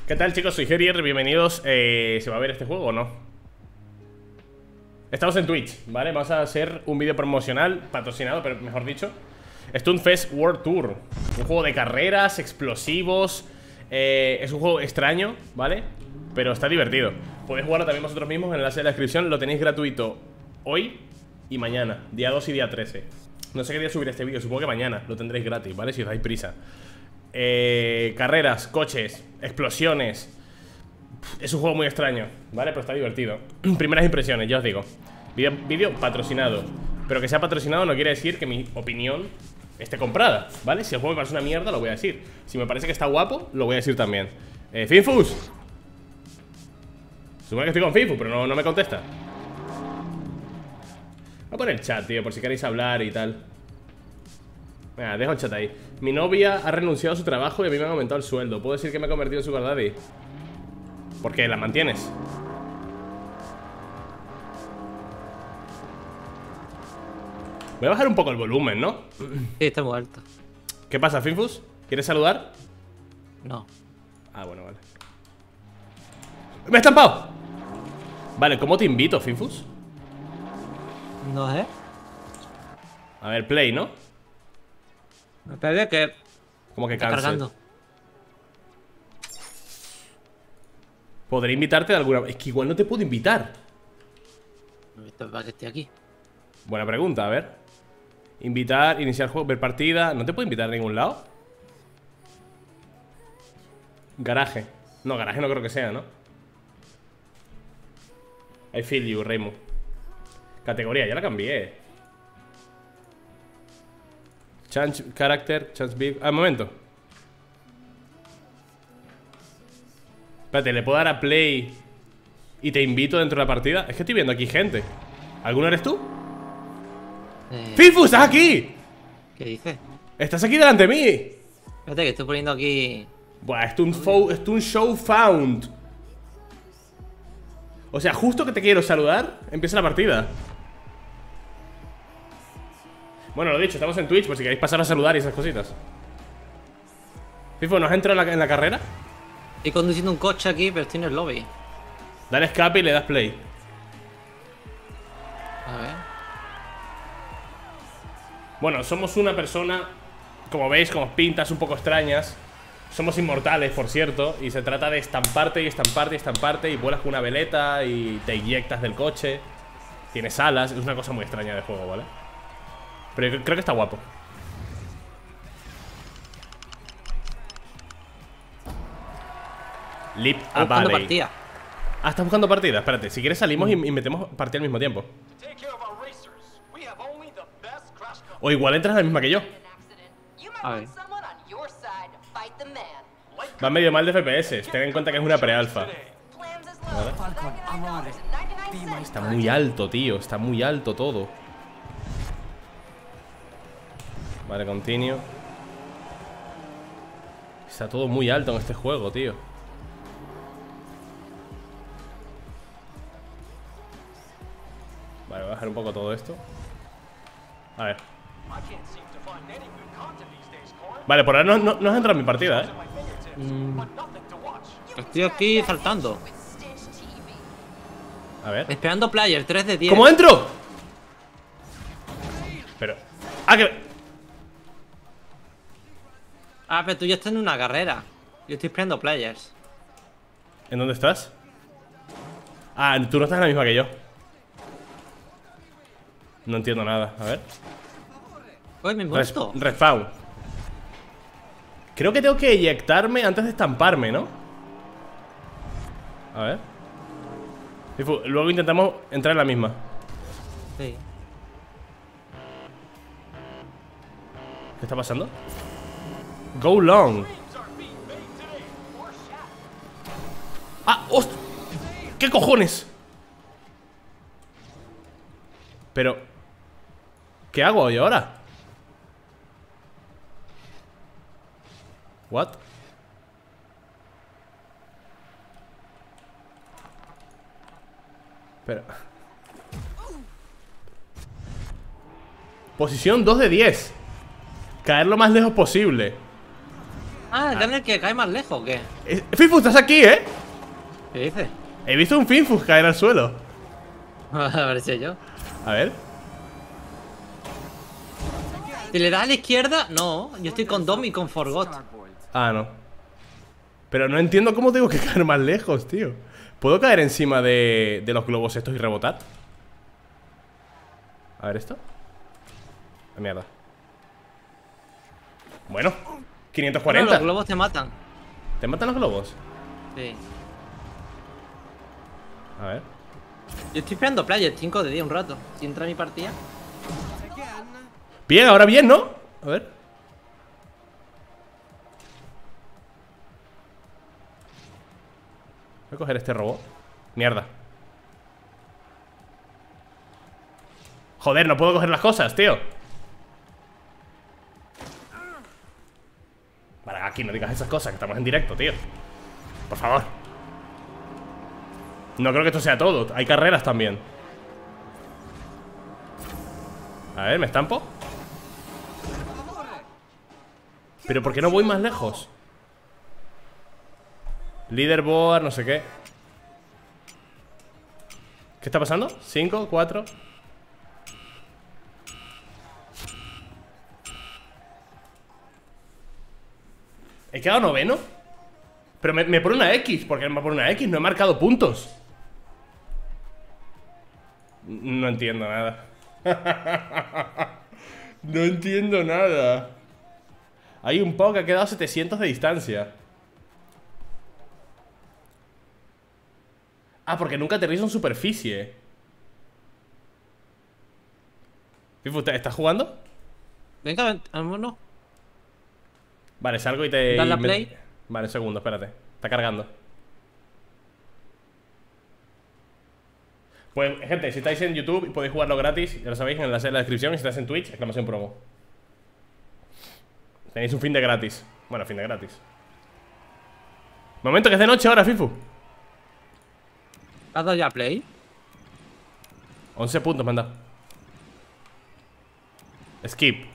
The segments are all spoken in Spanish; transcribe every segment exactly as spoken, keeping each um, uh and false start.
¿Qué tal, chicos? Soy Gerier, bienvenidos. eh, ¿Se va a ver este juego o no? Estamos en Twitch, ¿vale? Vamos a hacer un vídeo promocional, patrocinado, pero mejor dicho, Stunfest World Tour. Un juego de carreras, explosivos. eh, Es un juego extraño, ¿vale? Pero está divertido. Podéis jugarlo también vosotros mismos, en el enlace de la descripción. Lo tenéis gratuito hoy y mañana, día dos y día trece. No sé qué día subir este vídeo, supongo que mañana lo tendréis gratis, ¿vale? Si os dais prisa. Eh, carreras, coches, explosiones. Es un juego muy extraño, ¿vale? Pero está divertido. Primeras impresiones, ya os digo. Vídeo, vídeo patrocinado. Pero que sea patrocinado no quiere decir que mi opinión esté comprada, ¿vale? Si el juego me parece una mierda, lo voy a decir. Si me parece que está guapo, lo voy a decir también. eh, Finfus. Supone que estoy con Finfus, pero no, no me contesta. Voy a poner el chat, tío, por si queréis hablar y tal. Venga, dejo el chat ahí. Mi novia ha renunciado a su trabajo y a mí me han aumentado el sueldo. ¿Puedo decir que me he convertido en sugar daddy? ¿Por qué? ¿La mantienes? Voy a bajar un poco el volumen, ¿no? Sí, está muy alto. ¿Qué pasa, Finfus? ¿Quieres saludar? No. Ah, bueno, vale. ¡Me he estampado! Vale, ¿cómo te invito, Finfus? No sé. A ver, play, ¿no? Me parece que Como que está cancel. cargando. ¿Podré invitarte de alguna... Es que igual no te puedo invitar. Esto es para que esté aquí. Buena pregunta, a ver. Invitar, iniciar juego, ver partida. ¿No te puedo invitar a ningún lado? Garaje. No, garaje no creo que sea, ¿no? I feel you, Remo. Categoría, ya la cambié. Chance, character, chance big. Ah, un momento. Espérate, ¿le puedo dar a play y te invito dentro de la partida? Es que estoy viendo aquí gente. ¿Alguno eres tú? Eh, ¡Finfus, estás aquí! ¿Qué dices? ¡Estás aquí delante de mí! Espérate que estoy poniendo aquí. Buah, esto es un, fo- esto es un show found. O sea, justo que te quiero saludar, empieza la partida. Bueno, lo dicho, estamos en Twitch, por si queréis pasar a saludar y esas cositas. Fifo, ¿nos has entrado en la, en la carrera? Estoy conduciendo un coche aquí, pero estoy en el lobby. Dale escape y le das play. A ver. Bueno, somos una persona, como veis, con pintas un poco extrañas. Somos inmortales, por cierto. Y se trata de estamparte y estamparte y estamparte. Y vuelas con una veleta y te inyectas del coche. Tienes alas, es una cosa muy extraña de juego, ¿vale? Pero yo creo que está guapo. Leap a Estoy buscando Valley. partida. Ah, estás buscando partida. Espérate, si quieres salimos y, y metemos partida al mismo tiempo. O igual entras a la misma que yo. A ver. Va medio mal de F P S. Ten en cuenta que es una pre-alfa. Está muy alto, tío. Está muy alto todo. Vale, continue. Está todo muy alto en este juego, tío. Vale, voy a bajar un poco todo esto. A ver. Vale, por ahora no, no, no has entrado en mi partida, ¿eh? Mm, estoy aquí saltando. A ver. Esperando player, tres de diez. ¿Cómo entro? Pero... Ah, que... Ah, pero tú ya estás en una carrera. Yo estoy esperando players. ¿En dónde estás? Ah, tú no estás en la misma que yo. No entiendo nada, a ver. Uy, me he Res- muerto. Respawn. Creo que tengo que eyectarme antes de estamparme, ¿no? A ver. Fifu, luego intentamos entrar en la misma. Sí. ¿Qué está pasando? Go long. ¡Ah! ¡Host! ¿Qué cojones? Pero... ¿qué hago yo ahora? ¿What? Pero... Posición dos de diez. Caer lo más lejos posible. Ah, el gunner que cae más lejos, ¿o qué? Eh, Finfus, estás aquí, ¿eh? ¿Qué dices? He visto un Finfus caer al suelo. A ver si yo. A ver. Si le das a la izquierda, no. Yo estoy con Dom y con Forgot. Ah, no. Pero no entiendo cómo tengo que caer más lejos, tío. ¿Puedo caer encima de, de los globos estos y rebotar? A ver esto. Ah, mierda. Bueno, quinientos cuarenta. No, los globos te matan. ¿Te matan los globos? Sí. A ver. Yo estoy esperando Player cinco de día un rato. Si entra mi partida. Bien, ahora bien, ¿no? A ver. Voy a coger este robot. Mierda. Joder, no puedo coger las cosas, tío. Vale, aquí no digas esas cosas, que estamos en directo, tío. Por favor. No creo que esto sea todo. Hay carreras también. A ver, ¿me estampo? ¿Pero por qué no voy más lejos? Leaderboard, no sé qué. ¿Qué está pasando? ¿Cinco? ¿Cuatro? ¿He quedado noveno? Pero me, me pone una X. ¿Por qué me pone una X? No he marcado puntos. No entiendo nada. No entiendo nada. Hay un Pau que ha quedado a setecientos de distancia. Ah, porque nunca aterriza en superficie. Fifu, ¿estás jugando? Venga, ven, vámonos. Vale, salgo y te... Dale a y me- play. Vale, un segundo, espérate. Está cargando. Pues, gente, si estáis en YouTube podéis jugarlo gratis. Ya lo sabéis, en el enlace de la descripción. Y si estáis en Twitch, exclamación promo. Tenéis un fin de gratis. Bueno, fin de gratis. Momento que es de noche ahora, Fifu. ¿Has dado ya play? once puntos me han dado. Skip.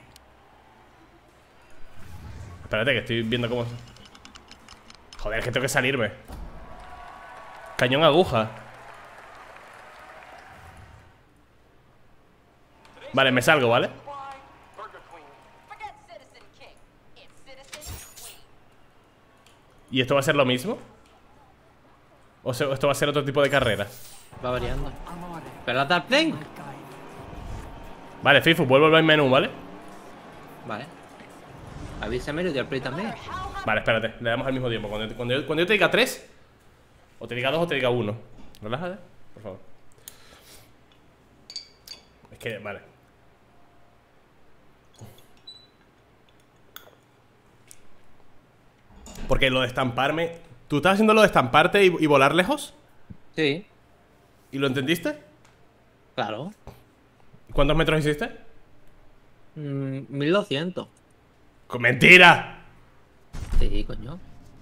Espérate que estoy viendo cómo... Joder, es que tengo que salirme. Cañón aguja. Vale, me salgo, ¿vale? ¿Y esto va a ser lo mismo? ¿O se- esto va a ser otro tipo de carrera? Va variando. ¿Pero has dado play? Vale, Fifu, vuelvo al menú, ¿vale? Vale. Avísame y le doy al play también. Vale, espérate, le damos al mismo tiempo. Cuando, cuando, yo, cuando yo te diga tres, o te diga dos o te diga uno. Relájate, por favor. Es que, vale. Porque lo de estamparme... ¿Tú estás haciendo lo de estamparte y, y volar lejos? Sí, ¿Y lo entendiste? claro. ¿Cuántos metros hiciste? Mm, mil doscientos. ¡Con mentira! Sí, coño.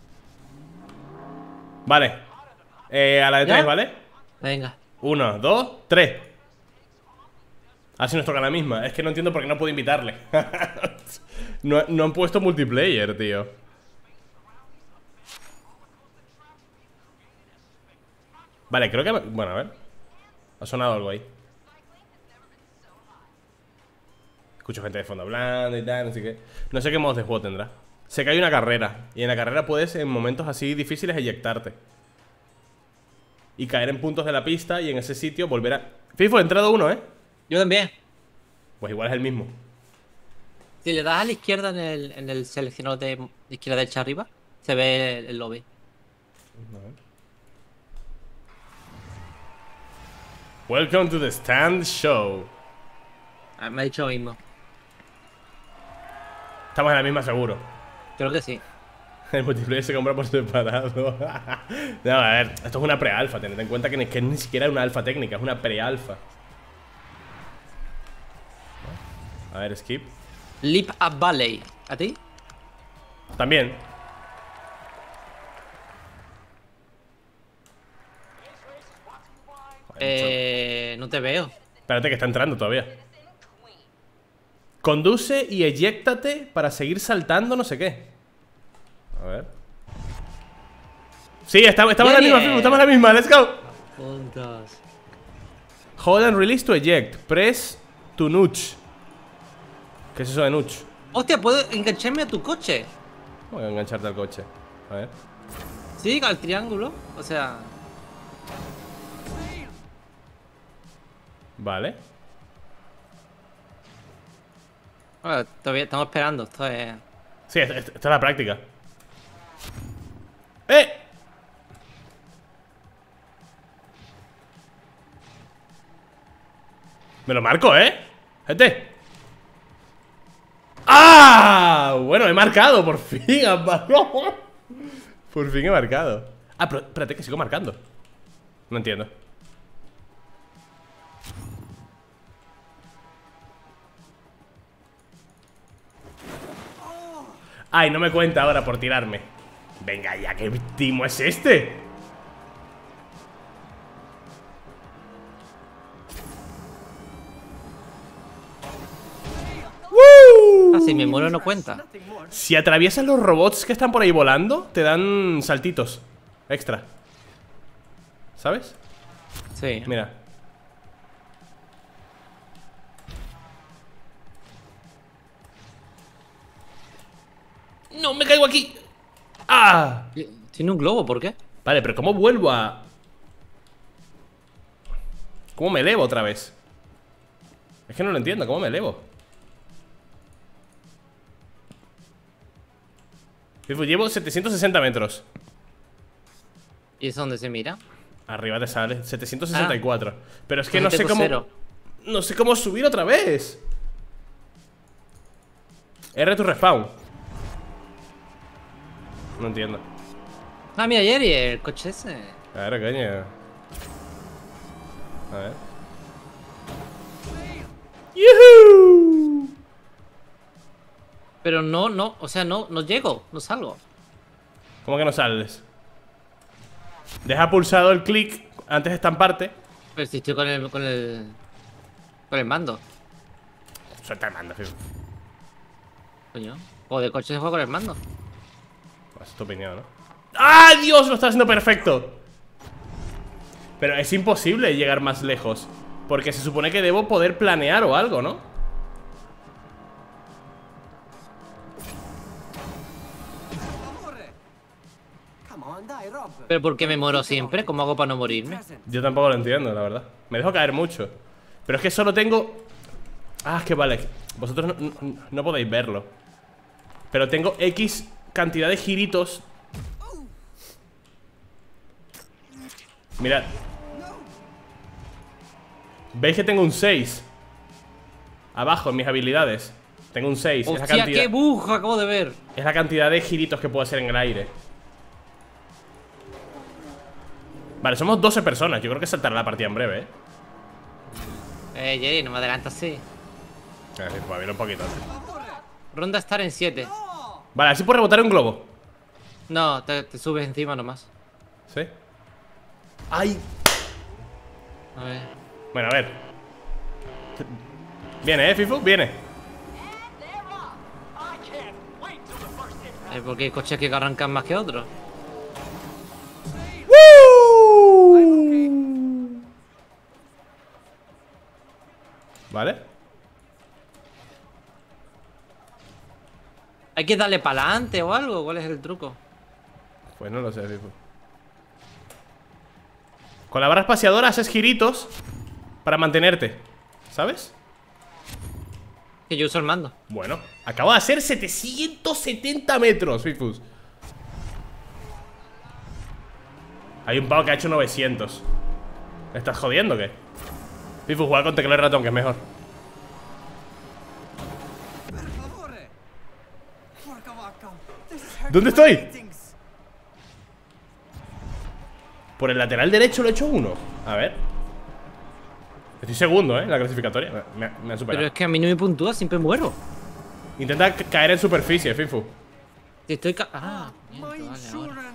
Vale. Eh, a la de ¿Ya? tres, ¿vale? Venga. Uno, dos, tres. Así nos toca la misma. Es que no entiendo por qué no puedo invitarle. no, no han puesto multiplayer, tío. Vale, creo que... me- Bueno, a ver. Ha sonado algo ahí. Escucho gente de fondo hablando y tal, no sé qué. No sé qué modos de juego tendrá. Sé que hay una carrera. Y en la carrera puedes, en momentos así difíciles, eyectarte. Y caer en puntos de la pista y en ese sitio volver a... Fifo, he entrado uno, ¿eh? Yo también. Pues igual es el mismo. Si le das a la izquierda en el, en el seleccionador de izquierda derecha arriba, se ve el, el lobby. Welcome to the Stand Show. Ah, me ha dicho lo mismo. Estamos en la misma seguro. Creo que sí. El multiplayer se compra por separado. No, a ver, esto es una pre-alfa. Tened en cuenta que ni, que ni siquiera es una alfa técnica, es una pre-alfa. A ver, skip. Leap Up Valley. ¿A ti? También. Eh, no te veo. Espérate que está entrando todavía. Conduce y eyéctate para seguir saltando no sé qué. A ver. Sí, estamos, estamos en la Bien. misma, Fifu, estamos en la misma, let's go. Juntos. Hold and release to eject. Press to nudge. ¿Qué es eso de nudge? Hostia, puedo engancharme a tu coche. Voy a engancharte al coche. A ver. Sí, al triángulo. O sea. Vale. Bueno, todavía estamos esperando. Esto es. Sí, esta esta es la práctica. ¡Eh! Me lo marco, ¿eh? Gente. ¡Ah! Bueno, he marcado, por fin. Por fin he marcado. Ah, pero espérate, que sigo marcando. No entiendo. Ay, no me cuenta ahora por tirarme. Venga ya, ¿qué timo es este? ¡Woo! Ah, si me muero no cuenta. Si atraviesas los robots que están por ahí volando, te dan saltitos extra. ¿Sabes? Sí. Mira. No, me caigo aquí. ¡Ah! Tiene un globo, ¿por qué? Vale, pero ¿cómo vuelvo a...? ¿Cómo me elevo otra vez? Es que no lo entiendo, ¿cómo me elevo? Llevo setecientos sesenta metros. ¿Y es donde se mira? Arriba te sale setecientos sesenta y cuatro. Pero es que Pues no yo sé tengo cómo... cero. No sé cómo subir otra vez. R to respawn. No entiendo. Ah, mira, Jerry, el coche ese. A ver, coño. A ver. ¡Yuhu! Pero no, no, o sea, no, no llego, no salgo. ¿Cómo que no sales? Deja pulsado el clic antes de estamparte. Pero si estoy con el, con el, con el mando. Suelta el mando, Fifu. Coño. O de coche se juega con el mando. Es tu opinión, ¿no? ¡Ah, Dios! Lo está haciendo perfecto. Pero es imposible llegar más lejos, porque se supone que debo poder planear o algo, ¿no? Pero ¿por qué me muero siempre? ¿Cómo hago para no morirme? Yo tampoco lo entiendo, la verdad. Me dejo caer mucho. Pero es que solo tengo... Ah, es que vale. Vosotros no, no, no podéis verlo. Pero tengo X cantidad de giritos. Mirad. ¿Veis que tengo un seis? Abajo en mis habilidades tengo un seis. Es la ¡Hostia, cantidad, qué bug acabo de ver! es la cantidad de giritos que puedo hacer en el aire. Vale, somos doce personas. Yo creo que saltará la partida en breve, ¿eh? Eh, Jerry, no me adelantas así. A ver, pues, viene un poquito. Ronda estar en siete. Vale, así puedo rebotar un globo. No, te, te subes encima nomás. ¿Sí? ¡Ay! A ver. Bueno, a ver. Viene, ¿eh, Fifu? Viene. Eh, porque hay coches que arrancan más que otros. Vale. ¿Hay que darle para adelante o algo? ¿Cuál es el truco? Pues no lo sé, Fifu. Con la barra espaciadora haces giritos para mantenerte, ¿sabes? Que yo uso el mando. Bueno, acabo de hacer setecientos setenta metros, Fifus. Hay un pavo que ha hecho novecientos. ¿Me estás jodiendo o qué? Fifu, juega con teclado y ratón, que es mejor. ¿Dónde estoy? Por el lateral derecho lo he hecho uno. A ver. Estoy segundo, ¿eh? En la clasificatoria. Me, me, me han superado. Pero es que a mí no me puntúa, siempre muero. Intenta ca- caer en superficie, Fifu. Si estoy ca... Ah, miento, vale, ahora.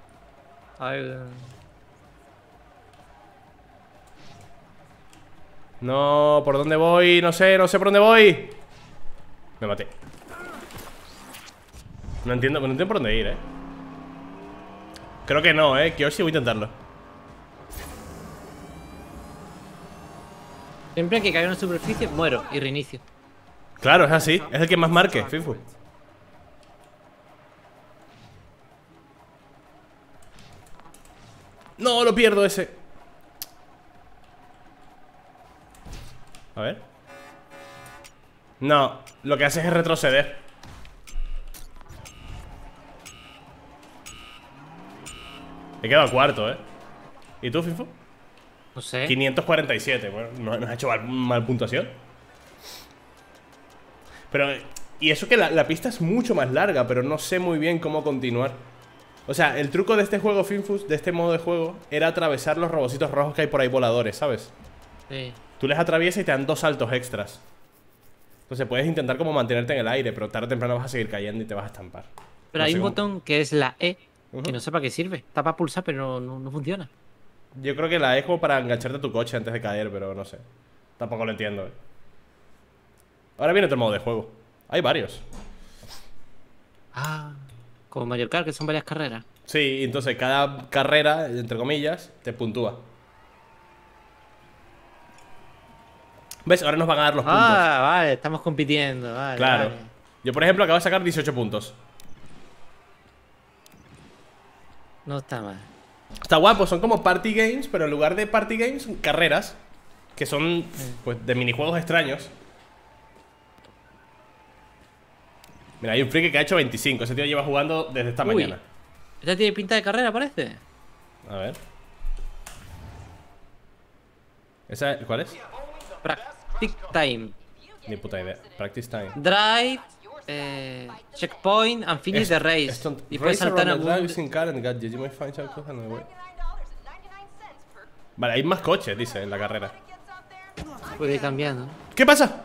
A ver... No, ¿por dónde voy? No sé, no sé por dónde voy. Me maté. No entiendo, no entiendo por dónde ir, eh. Creo que no, eh. Kyoshi, voy a intentarlo. Siempre que caiga en una superficie, muero y reinicio. Claro, es así. Es el que más marque, Fifu. No, lo pierdo ese. A ver. No, lo que haces es retroceder. He quedado cuarto, eh. ¿Y tú, Fifu? No sé. quinientos cuarenta y siete. Bueno, no nos ha hecho mal, mal puntuación. Pero, y eso que la, la pista es mucho más larga, pero no sé muy bien cómo continuar. O sea, el truco de este juego, Finfus, de este modo de juego, era atravesar los robocitos rojos que hay por ahí voladores, ¿sabes? Sí. Tú les atraviesas y te dan dos saltos extras. Entonces puedes intentar como mantenerte en el aire, pero tarde o temprano vas a seguir cayendo y te vas a estampar. Pero No hay sé un cómo- botón que es la E, Ujú. que no sé para qué sirve. Está para pulsar, pero no, no, no funciona. Yo creo que la E es como para engancharte a tu coche antes de caer, pero no sé. Tampoco lo entiendo, eh. Ahora viene otro modo de juego. Hay varios. Ah, como Mario Kart, que son varias carreras. Sí, entonces cada carrera, entre comillas, te puntúa. ¿Ves? Ahora nos van a dar los puntos. Ah, vale, estamos compitiendo. Vale, Claro. vale. Yo, por ejemplo, acabo de sacar dieciocho puntos. No está mal. Está guapo, son como party games, pero en lugar de party games, carreras. Que son, pues, de minijuegos extraños. Mira, hay un friki que ha hecho veinticinco. Ese tío lleva jugando desde esta Uy. mañana. ¿Esta tiene pinta de carrera, parece? A ver. ¿Esa, ¿Cuál es? Practice time. Ni puta idea. Practice time. Drive, eh, checkpoint and finish Es- the race. esto- Y puedes race saltar around the algún... drive using car and gadget. You may find some cosas on the way. Vale, hay más coches, dice, en la carrera. Puede ir cambiando. ¿Qué pasa?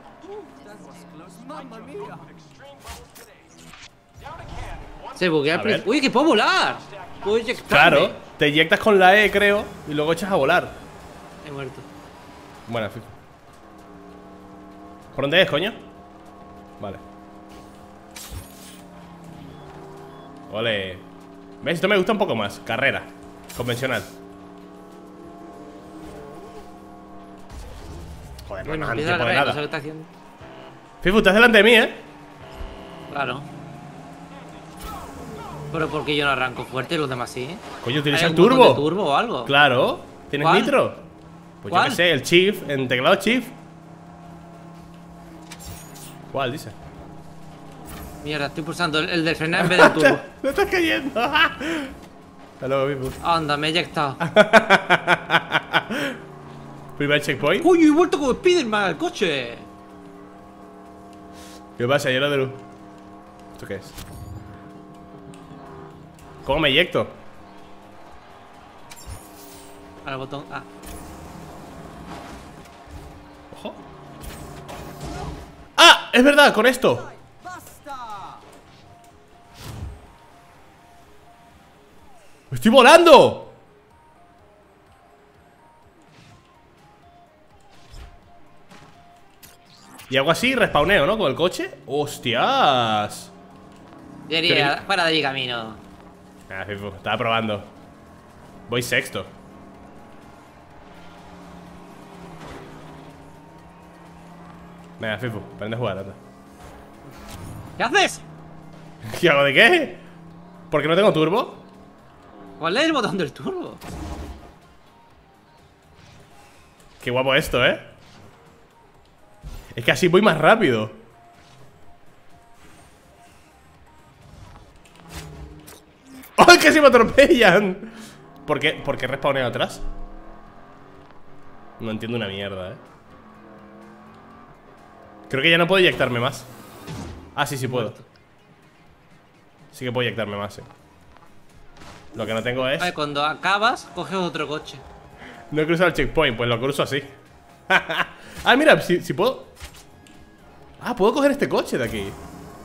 Se buguea A al ver. principio. ¡Uy, que puedo volar! Puedo eyectarme. Claro, te inyectas con la E, creo, y luego echas a volar. He muerto. Bueno, fijo. ¿Por dónde es, coño? Vale. Ole. ¿Ves? Esto me gusta un poco más. Carrera. Convencional. Joder, no Bueno, nos dan empieza tiempo la de carrera, no sé nada. lo que está haciendo. Fifu, estás delante de mí, ¿eh? Claro. Pero ¿por qué yo no arranco fuerte y los demás sí? Coño, ¿Hay utiliza el algún botón turbo. de turbo o algo? Claro. ¿Tienes ¿Cuál? nitro? Pues ¿Cuál? yo qué sé, el Chief, en teclado Chief. ¿Cuál dice? Mierda, estoy pulsando el, el del frenar en vez del turbo. ¡Me estás cayendo! Hasta luego, Fifu. Anda, me he eyectado. Primer checkpoint. ¡Uy, he vuelto como Spiderman al coche! ¿Qué pasa, hielo de luz? ¿Esto qué es? ¿Cómo me eyecto? Al botón A. Ojo. ¡Ah! Es verdad, con esto. ¡Estoy volando! Y hago así, respawneo, ¿no? Con el coche. ¡Hostias! Diría, fuera de allí camino. Ah, Fifu, estaba probando. Voy sexto. Venga, Fifu, aprende a jugar, anda. ¿Qué haces? ¿Qué hago de qué? ¿Por qué no tengo turbo? ¿Cuál es el botón del turbo? Qué guapo esto, ¿eh? Es que así voy más rápido. ¡Ay, que se me atropellan! ¿Por qué, ¿Por qué respawneo atrás? No entiendo una mierda, ¿eh? Creo que ya no puedo eyectarme más. Ah, sí, sí puedo. Sí que puedo eyectarme más, sí. Lo que no tengo es... Vale, cuando acabas, coges otro coche. No he cruzado el checkpoint, pues lo cruzo así. Ah, mira, si, si puedo... Ah, puedo coger este coche de aquí.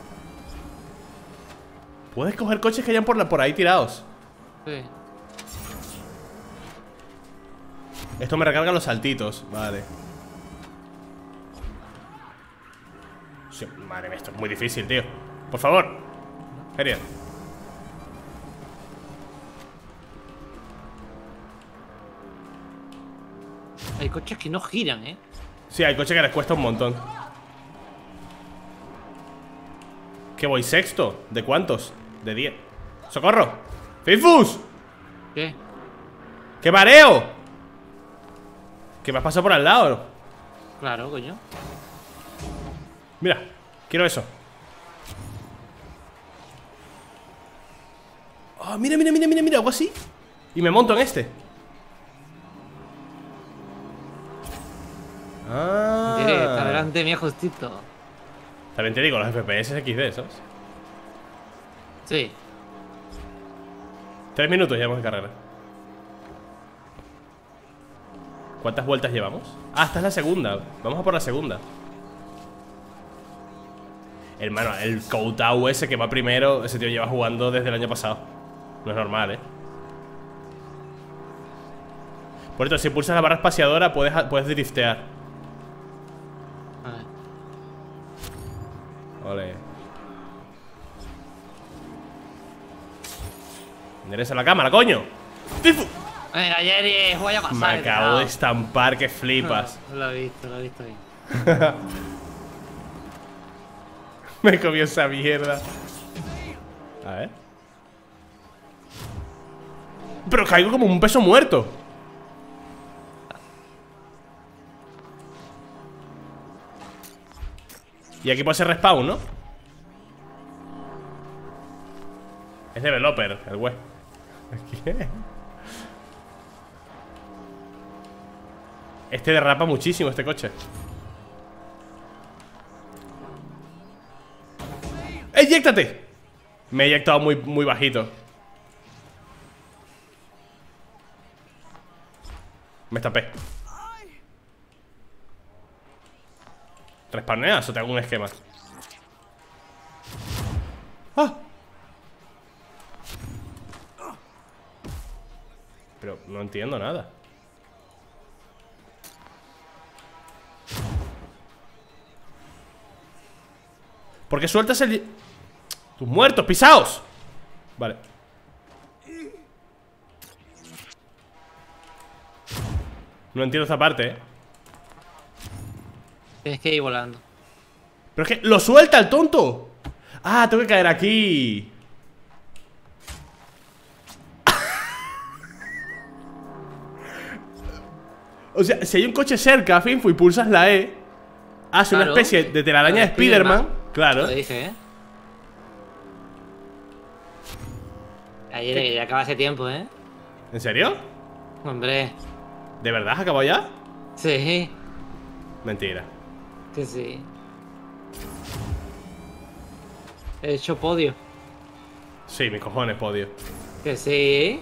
Puedes coger coches que hayan por, la, por ahí tirados. Sí. Esto me recarga los saltitos, vale. Sí, madre mía, esto es muy difícil, tío. Por favor. Genial. Hay coches que no giran, ¿eh? Sí, hay coches que les cuesta un montón. ¿Qué voy? ¿Sexto? ¿De cuántos? De diez. ¡Socorro! ¡Fifus! ¿Qué? ¡Qué mareo! Que me has pasado por al lado. Claro, coño. Mira, quiero eso. Oh, mira, mira, mira, mira, mira, algo así. Y me monto en este. Ah. ¿Qué? Está delante mío justito. También te digo, los F P S equis de, ¿sabes? Sí. Tres minutos llevamos de carrera. ¿Cuántas vueltas llevamos? Ah, esta es la segunda. Vamos a por la segunda. Hermano, el Koutau ese que va primero, ese tío lleva jugando desde el año pasado. No es normal, ¿eh? Por esto, si pulsas la barra espaciadora puedes, puedes driftear. A ver. Ole. Endereza la cámara, coño. ¡Fifu! Venga, Jerry, juega a pasar. Me acabo de estampar, que flipas. No, lo he visto, lo he visto bien. Me comió esa mierda. A ver. Pero caigo como un peso muerto. Y aquí puede ser respawn, ¿no? Es developer, el web. ¿Qué? Este derrapa muchísimo, este coche. ¡Eyéctate! Me he eyectado muy, muy bajito. Me estampé. ¿Respawneas o te hago un esquema? ¡Ah! Pero no entiendo nada. ¿Por qué sueltas el... ¡Tus muertos, pisaos! Vale. No entiendo esta parte, eh. Tienes que ir volando. Pero es que lo suelta el tonto. Ah, tengo que caer aquí. O sea, si hay un coche cerca, Finfu, y pulsas la E, hace Claro, una especie de telaraña la de de Spider-Man. Spider-Man. Claro. Lo dije, ¿eh? Ayer ya acaba hace tiempo, ¿eh? ¿En serio? Hombre. ¿De verdad has acabado ya? Sí. Mentira. Que sí. He hecho podio. Sí, mis cojones, podio. Que sí.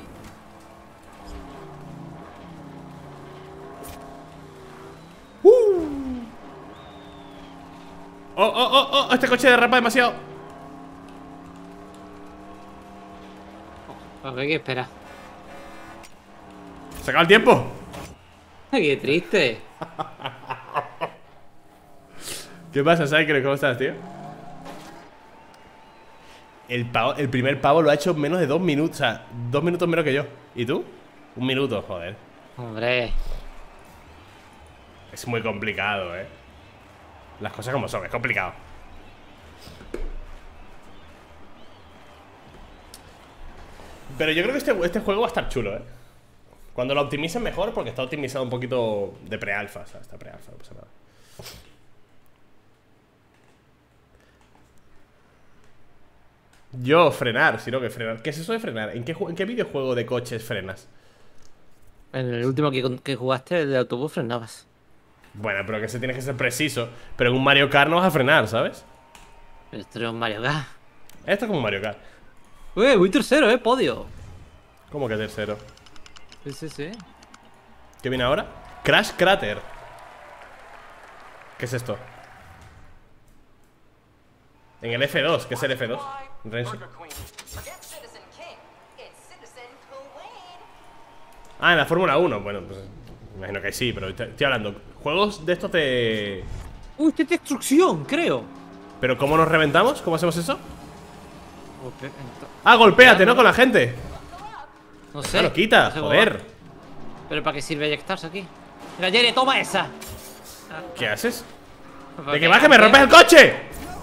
¡Oh, oh, oh, oh! Este coche derrapa demasiado. A ver, qué espera. ¿Se acaba el tiempo? Qué triste. ¿Qué pasa, Cycle? ¿Cómo estás, tío? El, pavo, el primer pavo lo ha hecho en menos de dos minutos. O sea, dos minutos menos que yo. ¿Y tú? Un minuto, joder. Hombre. Es muy complicado, eh. Las cosas como son, es complicado. Pero yo creo que este, este juego va a estar chulo, eh. Cuando lo optimicen mejor, porque está optimizado un poquito de pre-alfa. O sea, está pre-alfa, no pasa nada. Yo frenar, sino que frenar. ¿Qué es eso de frenar? ¿En qué, en qué videojuego de coches frenas? En el último que, que jugaste, el de autobús, frenabas. Bueno, pero que se tiene que ser preciso. Pero en un Mario Kart no vas a frenar, ¿sabes? Pero esto es un Mario Kart. Esto es como un Mario Kart. Uy, voy tercero, eh, podio. ¿Cómo que tercero? Sí, sí, sí. ¿Qué viene ahora? Crash Crater. ¿Qué es esto? En el F dos, ¿qué es el F dos? Renzo. Ah, en la Fórmula uno. Bueno, pues me imagino que sí, pero estoy hablando. Juegos de estos de... Uy, esta es destrucción, creo. ¿Pero cómo nos reventamos? ¿Cómo hacemos eso? Golpe- ento- Ah, golpéate, ¿no? Con la gente. No sé. Ah, lo quita, no sé cómo joder. va. ¿Pero para qué sirve eyectarse aquí? Mira, Jerry, toma esa. ¿Qué haces? ¿Para ¡De qué? que baje, me rompes el coche!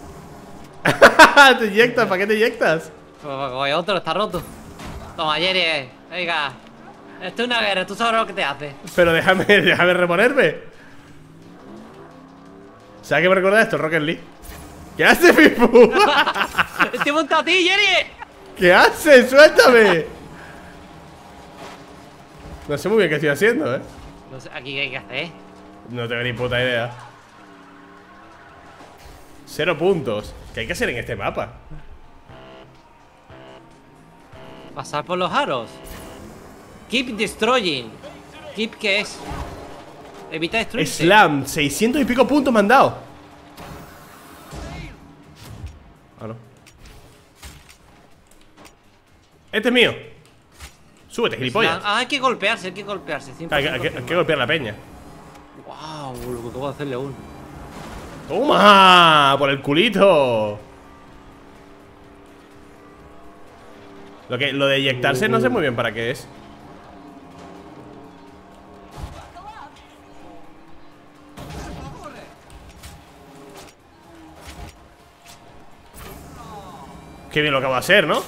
Te inyectas, ¿para qué te inyectas? Pues, pues, otro está roto. Toma, Jerry, venga. Esto es una guerra, tú sabes lo que te hace. Pero déjame, déjame reponerme. ¿Sabes qué me recuerda esto? Rocket League. ¿Qué haces, Fifu? Estoy montado a ti, Jerry. ¿Qué haces? ¡Suéltame! No sé muy bien qué estoy haciendo, ¿eh? No sé, aquí qué hay que hacer. No tengo ni puta idea. Cero puntos. ¿Qué hay que hacer en este mapa? Pasar por los aros. Keep destroying. Keep, ¿qué es? Evita destruirse. Slam, seiscientos y pico puntos me han dado. Ah, no. Este es mío. Súbete, gilipollas. Ah, hay que golpearse, hay que golpearse. Hay que, hay que- hay que golpear la peña. Wow, lo que acabo de hacerle a uno. ¡Toma! ¡Por el culito! Lo, que, lo de eyectarse no sé muy bien para qué es. Qué bien lo acabo de hacer, ¿no?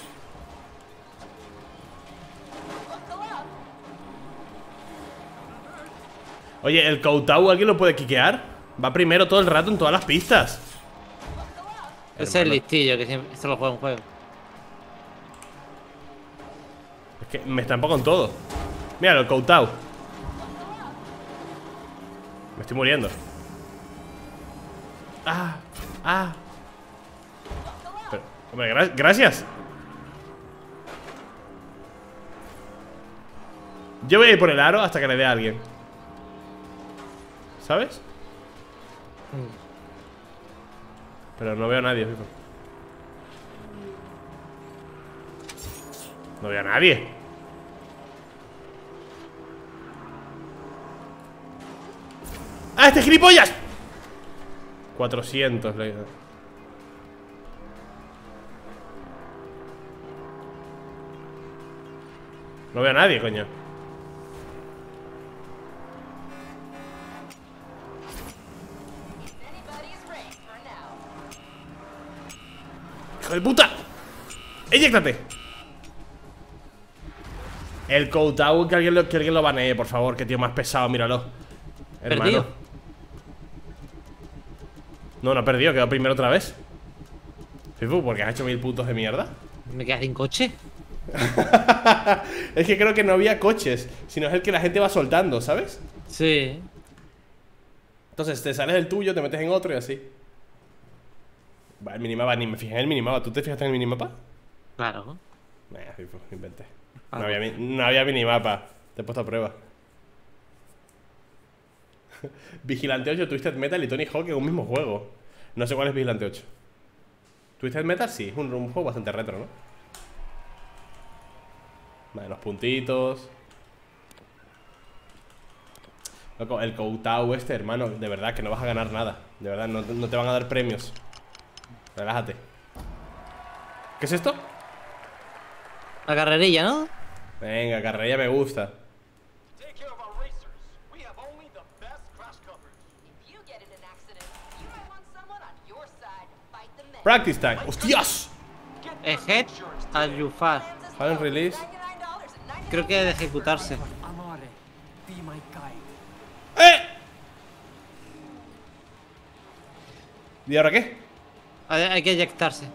Oye, ¿el Koutau alguien lo puede quiquear? Va primero todo el rato en todas las pistas. Ese es el listillo que siempre se lo juega un juego. Es que me estampó con todo. Míralo, el Koutau. Me estoy muriendo. Ah, ah. Pero, hombre, gra- gracias. Yo voy a ir por el aro hasta que le dé a alguien. ¿Sabes? Pero no veo a nadie, Fifu. No veo a nadie. ¡Ah, este gilipollas! cuatrocientos le- No veo a nadie, coño. ¡Hijo de puta! ¡Eyéctate! El Koutau, que alguien lo, que alguien lo banee, por favor. Que tío más pesado, míralo. Hermano. Perdido. No, no ha perdido, quedó primero otra vez. Fifu, ¿por qué has hecho mil puntos de mierda? ¿Me quedé sin coche? Es que creo que no había coches, sino es el que la gente va soltando, ¿sabes? Sí. Entonces te sales del tuyo, te metes en otro y así. Va, el minimapa, ni me fijé en el minimapa. ¿Tú te fijaste en el minimapa? Claro. Nah, Fifu, inventé. Ah, No había, mi- no había minimapa. Te he puesto a prueba. Vigilante ocho, Twisted Metal y Tony Hawk en un mismo juego. No sé cuál es Vigilante ocho. Twisted Metal sí, es un, un juego bastante retro, ¿no? Vale, los puntitos. Loco, el Koutau este, hermano, de verdad que no vas a ganar nada. De verdad, no, no te van a dar premios. Relájate. ¿Qué es esto? La carrerilla, ¿no? Venga, carrera me gusta. Take care of our racers. We have only the best crash coverage. If you get in an accident, you might want someone on your side to fight the men. Practice time. ¡Hostias! Get A personal head insurance al today. Yufar. Plans as Haven't low as released. ninety-nine dollars and ninety-nine Creo que de ejecutarse. Amare, be my guide. ¡Eh! ¿Y ahora qué? Hay, hay que eyectarse.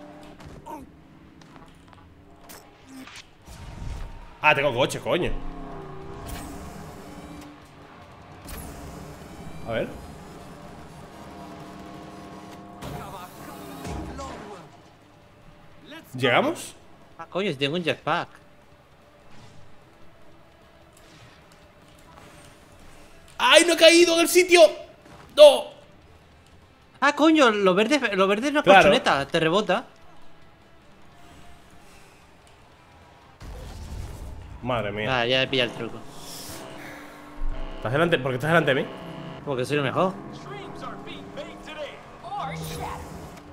Ah, tengo coche, coño. A ver. ¿Llegamos? Ah, coño, si tengo un jetpack. ¡Ay, no he caído en el sitio! ¡No! Ah, coño, lo verde, lo verde no es Claro. colchoneta, te rebota. Madre mía. Ah, ya he pillado el truco. ¿Estás delante? ¿Por qué estás delante de mí? Porque soy lo mejor. Dreams are being made today. or shatter.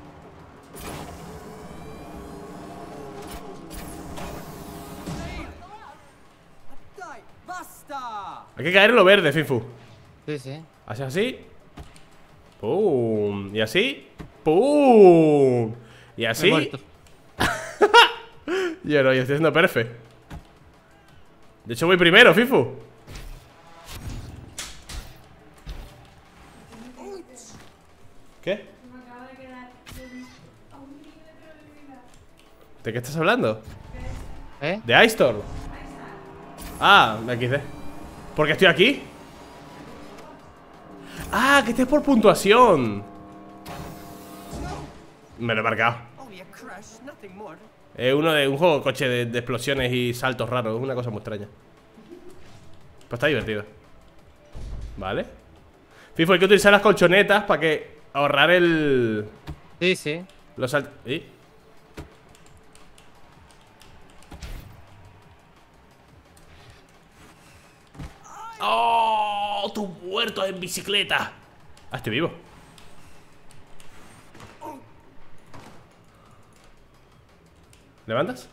Hay que caer en lo verde, Fifu. Sí, sí. Haces así. Pum. Y así. Pum. Y Me he así. muerto. Yo no, yo estoy haciendo perfecto. De hecho voy primero, Fifu. ¿Qué? ¿De qué estás hablando? ¿Eh? ¿De Ice Storm? Ah, de equis de. ¿Por qué estoy aquí? Ah, que estés por puntuación. Me lo he marcado. Es uno de un juego de coche de, de explosiones y saltos raros. Es una cosa muy extraña. Pues está divertido. Vale. Fifo, hay que utilizar las colchonetas para que ahorrar el... Sí, sí. Los saltos. ¿Y? ¡Oh! ¡Tú muerto en bicicleta! Ah, estoy vivo. ¿Levantas?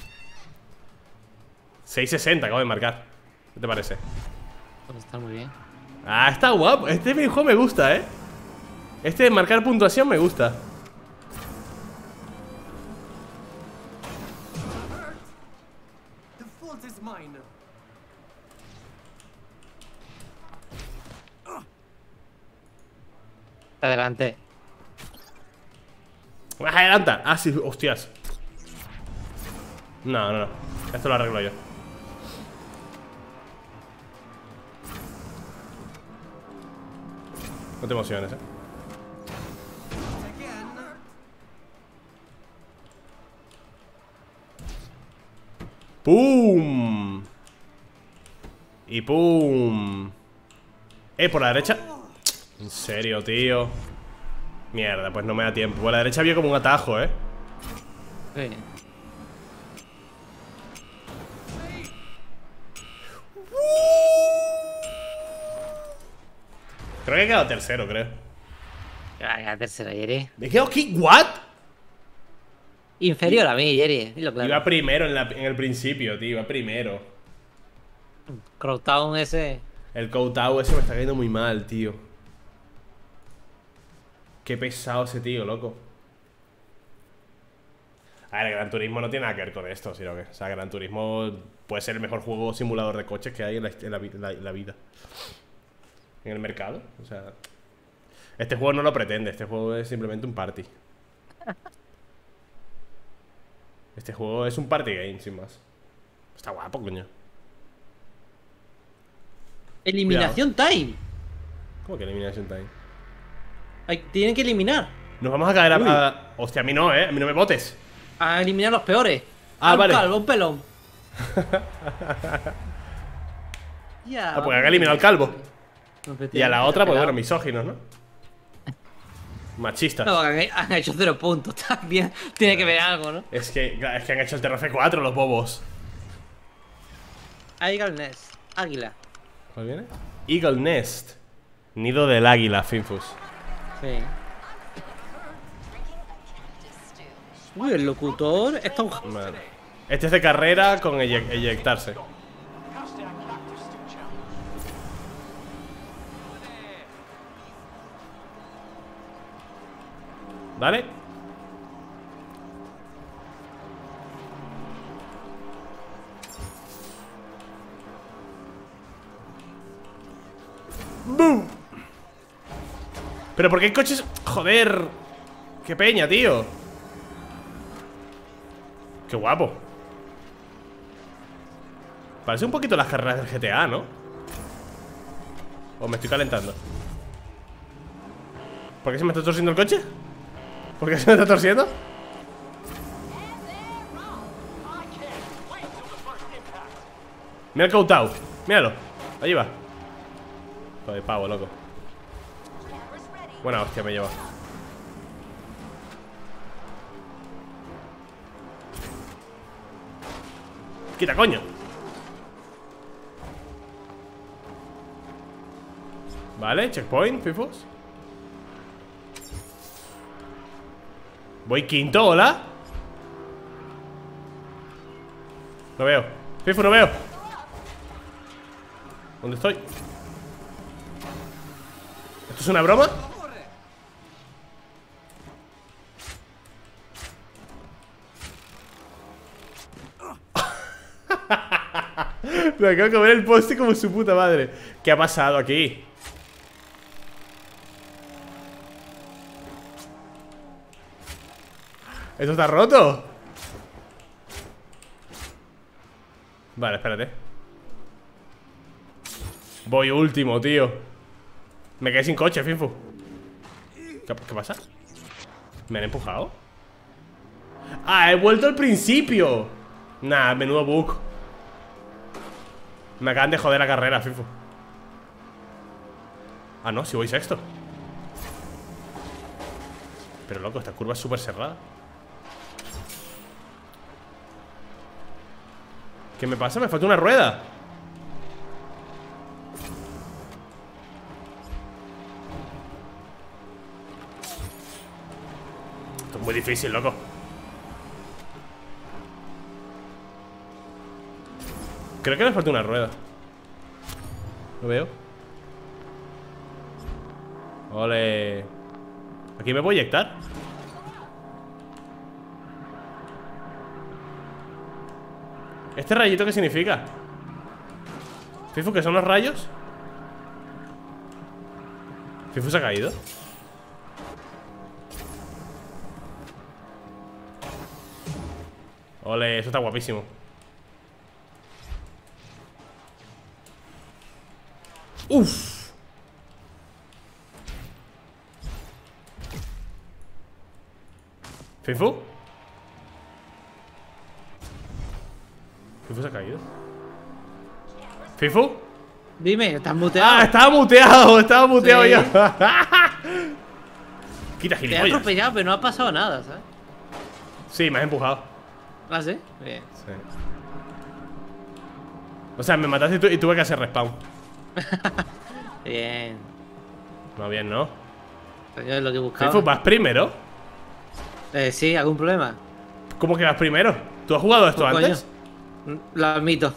seis sesenta acabo de marcar. ¿Qué te parece? Pues está muy bien. Ah, está guapo. Este videojuego me gusta, ¿eh? Este de marcar puntuación me gusta. Adelante. Más adelanta. Ah, sí, hostias. No, no, no. Esto lo arreglo yo. No te emociones, eh. ¡Pum! Y ¡pum! Eh, por la derecha. En serio, tío. Mierda, pues no me da tiempo. Por la derecha había como un atajo, eh. Sí. Creo que he quedado tercero, creo. Venga, tercera, Jerry. ¿Me he quedado aquí? ¿What? Inferior a mí, Jerry. Dilo claro. Iba primero en, la- en el principio, tío. Iba primero. Crowtown ese. El Koutao ese me está cayendo muy mal, tío. Qué pesado ese tío, loco. A ver, el Gran Turismo no tiene nada que ver con esto, sino que, o sea, Gran Turismo puede ser el mejor juego simulador de coches que hay en la, en la vi- en la- en la vida. En el mercado, o sea. Este juego no lo pretende, este juego es simplemente un party. Este juego es un party game, sin más. Está guapo, coño. Eliminación time. ¿Cómo que Elimination Time? Hay- tienen que eliminar. Nos vamos a caer a, Uy. a- Hostia, a mí no, eh, a mí no me botes. A eliminar los peores. Ah, un vale. calvo, un pelón. Ya. Ah, pues han eliminado al calvo. Pues Y a la otra, pues bueno, misóginos, ¿no? Machistas. No, han, han hecho cero puntos. También tiene que ver algo, ¿no? Es que, es que han hecho el T R F cuatro los bobos. Eagle Nest. Águila. ¿Cuál viene? Eagle Nest. Nido del águila, Finfus. Sí. Uy, el locutor está un... Vale. Este es de carrera con eyec- eyectarse. ¿Vale? ¡Bum! Pero ¿por qué hay coches? Joder. Qué peña, tío. Qué guapo. Parece un poquito las carreras del G T A, ¿no? O me estoy calentando. ¿Por qué se me está torciendo el coche? ¿Por qué se me está torciendo? Mira el Koutao. Míralo. Allí va. Joder, pavo, loco. Buena hostia me lleva. Quita, coño. Vale, checkpoint, Fifos. Voy quinto, hola. No veo. Fifo, no veo. ¿Dónde estoy? ¿Esto es una broma? Me acabo de comer el poste como su puta madre. ¿Qué ha pasado aquí? ¿Esto está roto? Vale, espérate. Voy último, tío. Me quedé sin coche, Finfu. ¿Qué, qué pasa? ¿Me han empujado? Ah, he vuelto al principio. Nah, menudo bug. Me acaban de joder la carrera, Finfu. Ah, no, si voy sexto. Pero loco, esta curva es súper cerrada. ¿Qué me pasa? Me falta una rueda. Esto es muy difícil, loco. Creo que me falta una rueda. ¿Lo veo? Ole. ¿Aquí me puedo inyectar? ¿Este rayito qué significa? ¿Fifu, que son los rayos? ¿Fifu se ha caído? Ole, eso está guapísimo. Uff. ¿Fifu? ¿Fifu se ha caído? ¿Fifu? Dime, ¿estás muteado? Ah, estaba muteado, estaba muteado Sí. yo. Quita Te he gilipollas. atropellado, pero no ha pasado nada, ¿sabes? Sí, me has empujado. ¿Ah, sí? Bien. Sí. O sea, me mataste y, tu- y tuve que hacer respawn. Bien. No, bien, ¿no? Pues yo es lo que buscaba. Fifu, ¿vas primero? Eh, sí, ¿algún problema? ¿Cómo que vas primero? ¿Tú has jugado esto Pues, antes? coño, Lo admito.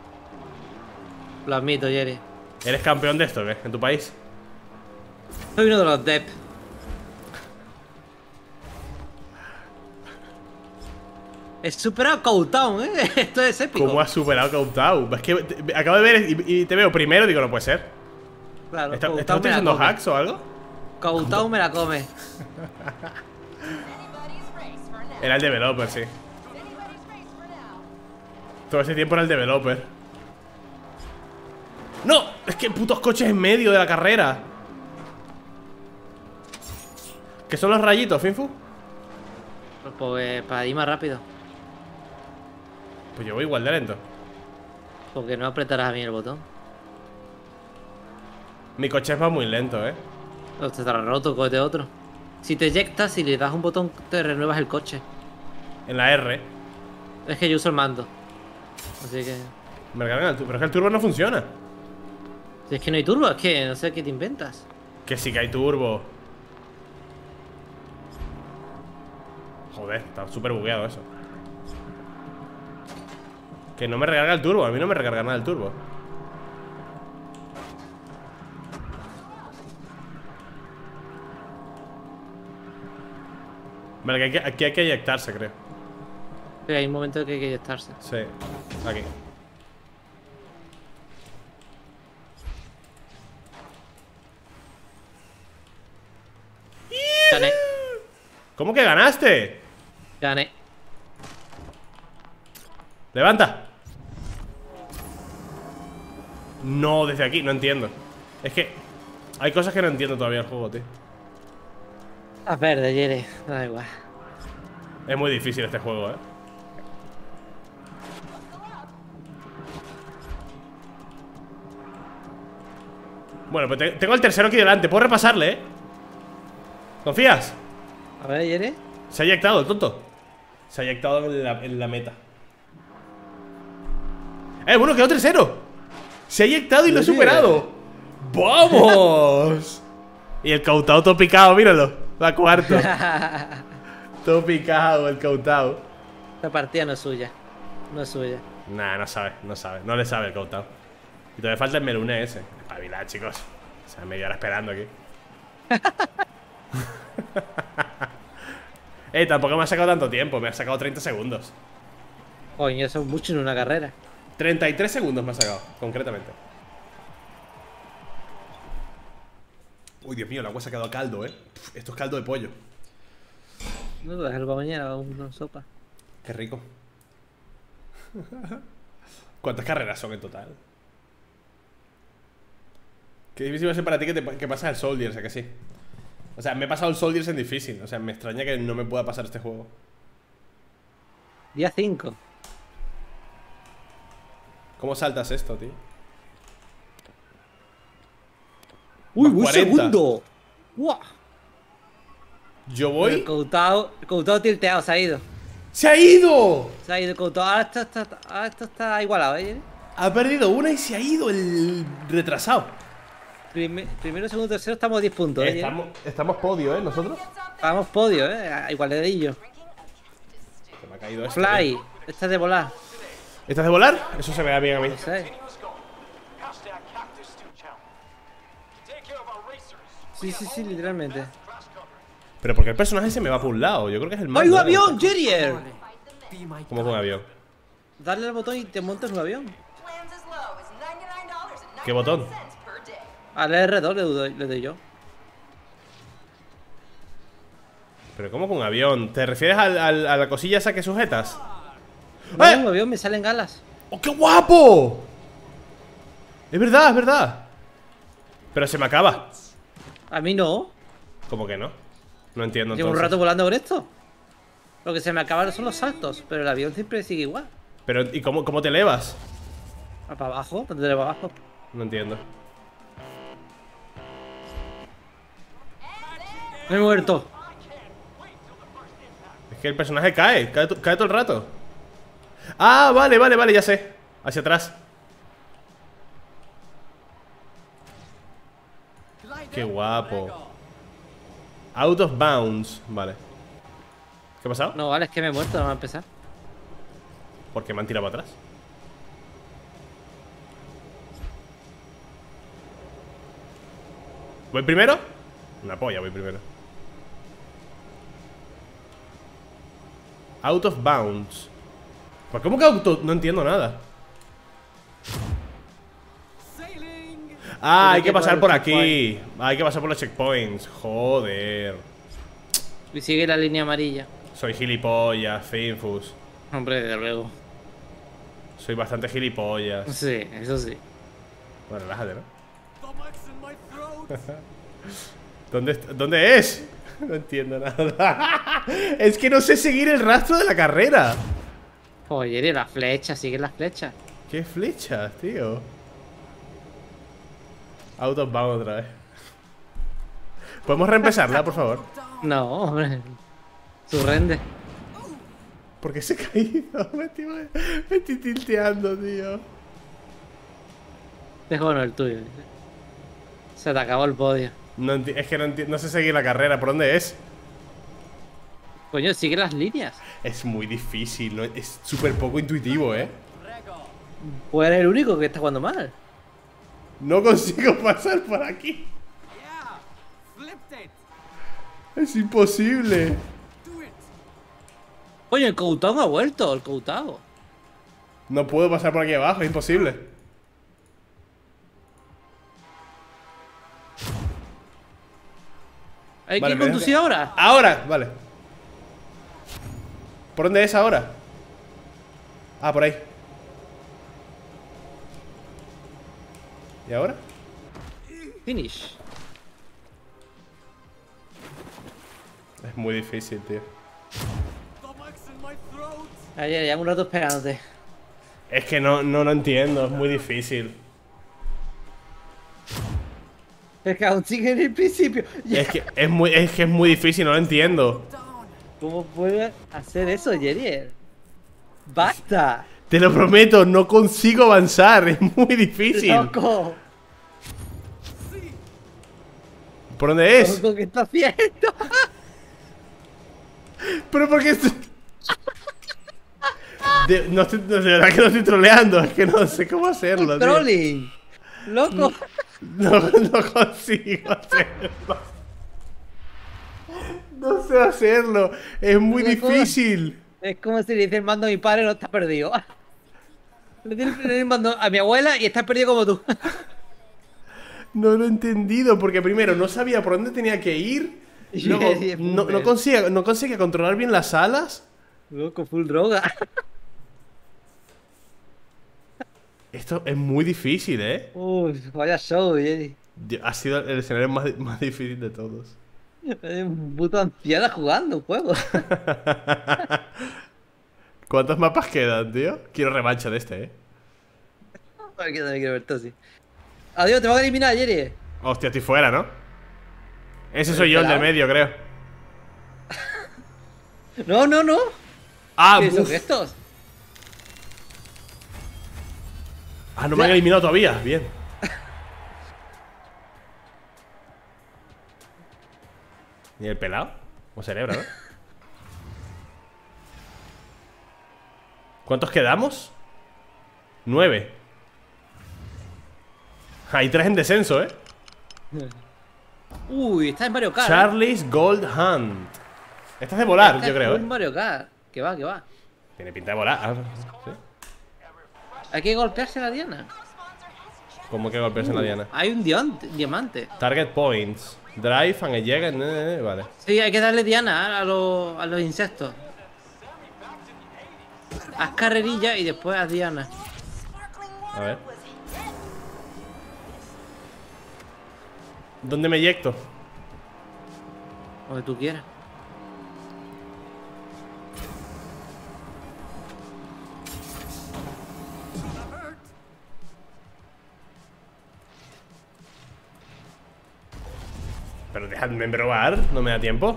Lo admito, Jerry. ¿Eres campeón de esto, qué? ¿En tu país? Soy uno de los Depp. He superado Cowtown, ¿eh? Esto es épico. ¿Cómo has superado Countdown? Es que te- acabo de ver y, y te veo primero, digo, no puede ser. Claro, ¿Está- Cowtown ¿Estás me la utilizando come. hacks o algo? Cowtown me la come. Anybody's race for now. Era el developer, sí. Anybody's race for now. Todo ese tiempo era el developer. ¡No! Es que putos coches en medio de la carrera. ¿Qué son los rayitos, Finfu? Pues para ir más rápido. Pues yo voy igual de lento. Porque no apretarás bien el botón. Mi coche va muy lento, ¿eh? O te estará roto, cógete otro. Si te eyectas y le das un botón, te renuevas el coche. En la R. Es que yo uso el mando. Así que. Me recargan el turbo. Pero es que el turbo no funciona. Si es que no hay turbo, es que no sé qué te inventas. Que sí que hay turbo. Joder, está súper bugueado eso. Que no me recarga el turbo. A mí no me recarga nada el turbo. Vale, que hay que, aquí hay que eyectarse, creo. Sí, hay un momento que hay que eyectarse. Sí, aquí. Gané. ¿Cómo que ganaste? Gané. Levanta. No, desde aquí, no entiendo. Es que hay cosas que no entiendo todavía el juego, tío. Estás verde, Jerry. Da igual. Es muy difícil este juego, eh. Bueno, pues te- tengo el tercero aquí delante. Puedo repasarle, eh. ¿Confías? A ver, Jerry. Se ha eyectado, el tonto. Se ha eyectado en la, en la meta. Eh, bueno, quedó tercero. Se ha eyectado y lo he Sí. superado. ¡Vamos! Y el cautao todo picado, míralo. Va cuarto. Todo picado el cautao. Esta partida no es suya. No es suya. Nah, no sabe, no sabe. No le sabe el cautao. Y todavía falta el Melune ese. Espabilad, chicos. O sea, media hora esperando aquí. Eh, tampoco me ha sacado tanto tiempo. Me ha sacado treinta segundos. Coño, eso es mucho en una carrera. treinta y tres segundos me ha sacado, concretamente. Uy, Dios mío, el agua se ha quedado caldo, eh. Pff, esto es caldo de pollo. No, déjalo para mañana, una sopa. Qué rico. ¿Cuántas carreras son en total? Qué difícil va a ser para ti que, te, que pasas el Soldiers, ¿a que sí? O sea, me he pasado el Soldiers en difícil. O sea, me extraña que no me pueda pasar este juego. Día cinco. ¿Cómo saltas esto, tío? ¡Uy, Más un cuarenta. segundo! ¡Guau! Yo El voy... Coutao, el Coutao tilteado, se ha ido. ¡Se ha ido! Se ha ido el Coutao. Ahora esto está, ahora esto está igualado, ¿eh? Ha perdido una y se ha ido el retrasado. Prime- primero, segundo, tercero estamos a diez puntos, ¿eh? Estamos, estamos podio, ¿eh? Nosotros. Estamos podio, ¿eh? Igualadillo. Se me ha caído esto. Fly. tío. Esta es de volar. ¿Estás de volar? Eso se ve bien a mí. No sé. Let's go. Hashtag Cactus Stew Challenge. To take care of our racers, Sí, sí, sí, literalmente. crash coverage. Pero porque el personaje se me va por un lado. Yo creo que es el más. ¡Hay un avión, Jerrier! ¿Cómo que un avión? Dale al botón y te montas un avión. Plans as low as ninety-nine dollars and ¿Qué botón? ninety-nine cents per day. Al R dos le doy, le doy yo. ¿Pero cómo que un avión? ¿Te refieres al, al- a la cosilla esa que sujetas? No, ¡Eh! un avión me salen galas. ¡Oh, qué guapo! Es verdad, es verdad. Pero se me acaba. A mí no. ¿Cómo que no? No entiendo Llevo un entonces. rato volando con esto. Lo que se me acaban son los saltos, pero el avión siempre sigue igual. Pero, ¿y cómo, cómo te elevas? Va para abajo, donde va abajo. No entiendo. Me he muerto. Es que el personaje cae, cae, to- cae todo el rato. Ah, vale, vale, vale, ya sé. Hacia atrás. Qué guapo. Out of bounds. Vale. ¿Qué ha pasado? No, vale, es que me he muerto, no va a empezar. ¿Por qué me han tirado para atrás? ¿Voy primero? Una polla, voy primero. Out of bounds. ¿Por cómo que auto? No entiendo nada. Ah, hay que pasar por aquí. Ah, hay que pasar por los checkpoints. Joder. Y sigue la línea amarilla. Soy gilipollas, Finfus. Hombre, de luego. Soy bastante gilipollas. Sí, eso sí. Bueno, relájate, ¿no? ¿Dónde, est- ¿Dónde es? No entiendo nada. Es que no sé seguir el rastro de la carrera. Oye, la flecha, sigue las flechas. ¿Qué flechas, tío? Out of bounds otra vez. ¿Podemos reempezarla, por favor? No, hombre. Su rende. ¿Por qué se ha caído? Me estoy, me estoy tilteando, tío. Dejo bueno el tuyo. Se te acabó el podio. No enti- es que no, enti- no sé seguir la carrera. ¿Por dónde es? Coño, sigue las líneas. Es muy difícil, ¿no? Es súper poco intuitivo, ¿eh? Pues eres el único que está jugando mal. No consigo pasar por aquí. Es imposible. Coño, el Coutao no ha vuelto, el Coutao. No puedo pasar por aquí abajo, es imposible. ¿Hay Vale, que me dejo conducir que- ahora? Ahora, vale. ¿Por dónde es ahora? Ah, por ahí. ¿Y ahora? Finish. Es muy difícil, tío. Ayer, ya un rato esperándote. Es que no, no lo entiendo, es muy difícil. Es que aún sigue en el principio. Es que es muy, es que es muy difícil, no lo entiendo. ¿Cómo puede hacer eso, Jerry? ¡Basta! Te lo prometo, no consigo avanzar, es muy difícil. ¡Loco! ¿Por dónde es? ¿Loco, qué está haciendo? Pero porque estoy... De, no estoy, no, de verdad que no estoy troleando, es que no sé cómo hacerlo, tío. Trolling. ¡Loco! No, no consigo hacerlo. No sé hacerlo. Es muy No sé cómo. difícil. Es como si le dice el mando a mi padre, no está perdido. Le dice el mando a mi abuela y está perdido como tú. No lo he entendido porque primero no sabía por dónde tenía que ir. Luego Sí, es no, full no fail. conseguía, no conseguía controlar bien las alas. Loco, full droga. Esto es muy difícil, ¿eh? Uy, vaya show, Jerry. Di- Ha sido el escenario más, más difícil de todos. Es un puto anciana jugando un juego. ¿Cuántos mapas quedan, tío? Quiero revancha de este, ¿eh? Aquí también quiero verte así. Adiós, te van a eliminar, Jerry. Hostia, estoy fuera, ¿no? Ese soy yo, el del pelado? medio, creo. No, no, no. Ah, ¿Qué son uf. estos? Ah, no me han eliminado todavía. Bien. ¿Y el pelado? O cerebro, ¿no? ¿Cuántos quedamos? Nueve. Hay tres en descenso, ¿eh? Uy, está en Mario Kart. Charlie's Gold Hunt. Esta es de volar, Está yo creo, en ¿eh? Mario Kart. Que va, que va. Tiene pinta de volar. Ah, ¿sí? Hay que golpearse la diana. ¿Cómo que golpearse en la diana? Hay un diamante. diamante. Target points. Drive and eject. eh, eh, Vale. Sí, hay que darle diana a los, a los insectos. Haz carrerilla y después haz diana. A ver. ¿Dónde me eyecto? Donde tú quieras. Pero dejadme probar, no me da tiempo.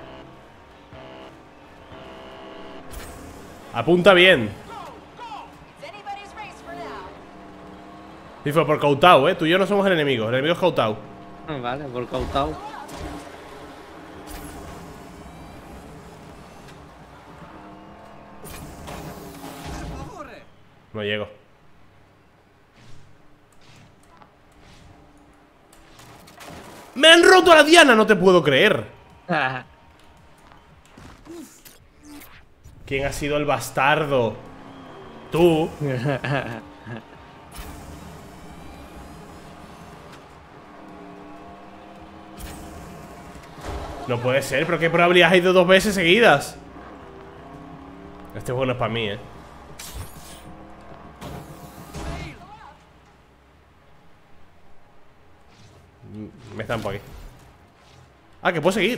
Apunta bien. It's anybody's race for now. Y fue por Koutau, eh. Tú y yo no somos el enemigo. El enemigo es Koutau. Vale, por cautao. No llego. ¡Me han roto la diana! No te puedo creer. ¿Quién ha sido el bastardo? Tú. No puede ser, pero qué probabilidad hay de dos veces seguidas. Este juego no es para mí, eh. Me estampo aquí. Ah, que puedo seguir.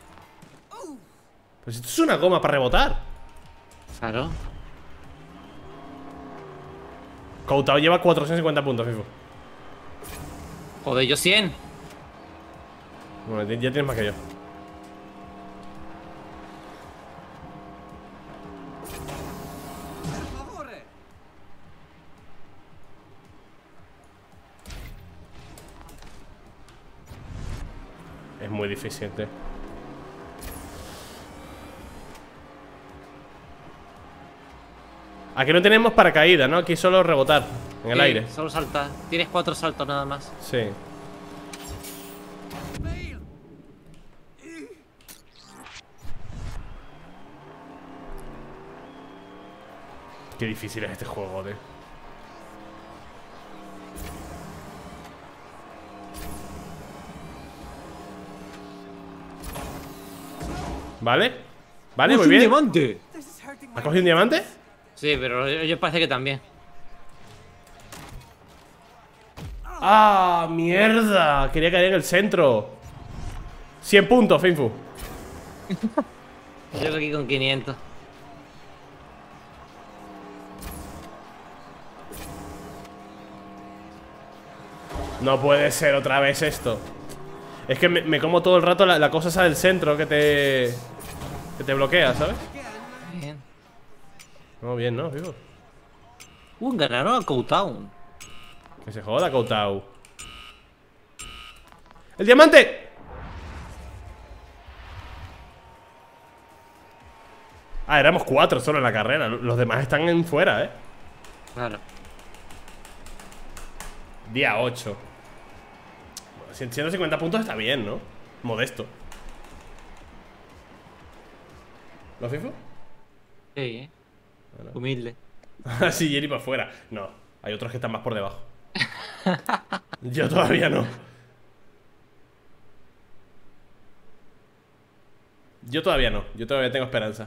Pues esto es una goma para rebotar. Claro. Koutau lleva cuatrocientos cincuenta puntos, Fifo. Joder, yo cien. Bueno, ya tienes más que yo. Es muy difícil, tío. Aquí no tenemos paracaídas, ¿no? Aquí solo rebotar en el Sí, aire. Solo saltar. Tienes cuatro saltos nada más. Sí. Qué difícil es este juego, tío. ¿Vale? Vale, muy bien. diamante! ¿Has cogido un diamante? Sí, pero yo, yo parece que también. ¡Ah, mierda! Quería caer en el centro. cien puntos, Finfu. Yo aquí con quinientos. No puede ser otra vez esto. Es que me, me como todo el rato la, la cosa esa del centro que te... Que te bloquea, ¿sabes? Bien. No, bien, ¿no, Finfu? Uh, ganaron a Coutown. Que se joda, Koutau. ¡El diamante! Ah, éramos cuatro solo en la carrera. Los demás están en fuera, ¿eh? Claro. Día ocho. ciento cincuenta puntos está bien, ¿no? Modesto. ¿Lo FIFO? Sí, ¿eh? Humilde. Así, Jenny para afuera. No, hay otros que están más por debajo. Yo todavía no. Yo todavía no, yo todavía tengo esperanza.